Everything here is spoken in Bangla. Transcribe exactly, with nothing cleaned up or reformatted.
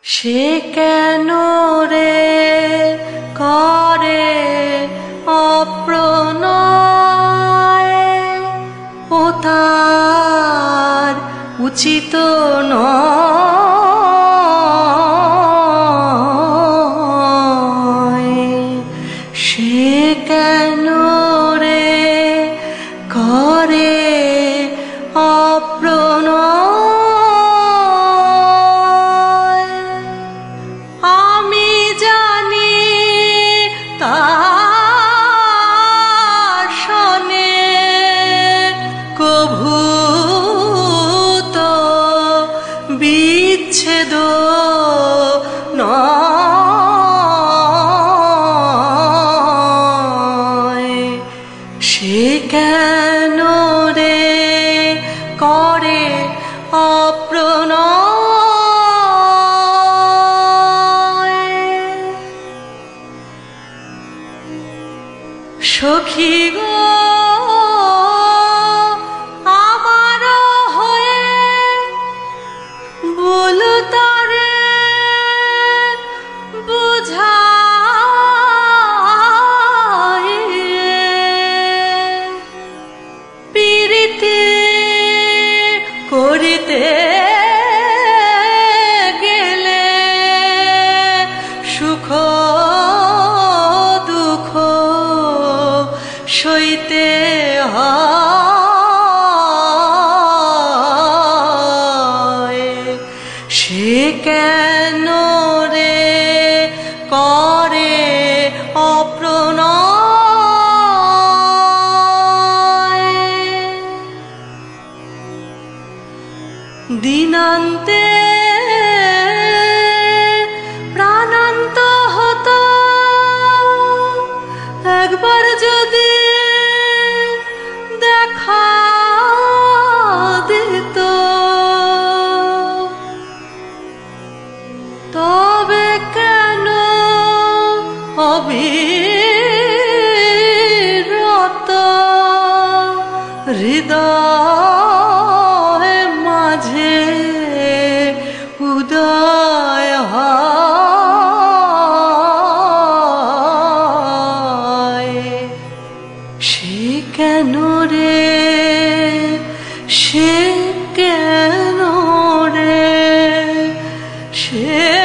সে কেন রে করে অপ্রণয়, ও তার উচিত নয়। সে কেন রে করে অপ্রণয়, আমি জানি তার শনে কভু তো বিচ্ছেদ নয়। সে কেন রে করে অপ্রণয়, সখী গো আমার হয়ে বলো তারে বুঝাই, পীড়িতে করিতে গেলে সুখ দুঃখ সইতে হয়। সে কেন রে করে অপ্রণয়, দিনান্তে প্রাণান্ত হতো একবার যদি দেখা দিত, তবে কেন অবিরত হৃদয় মাঝে উদয় হয়। সে কেন রে, সে কেন রে, সে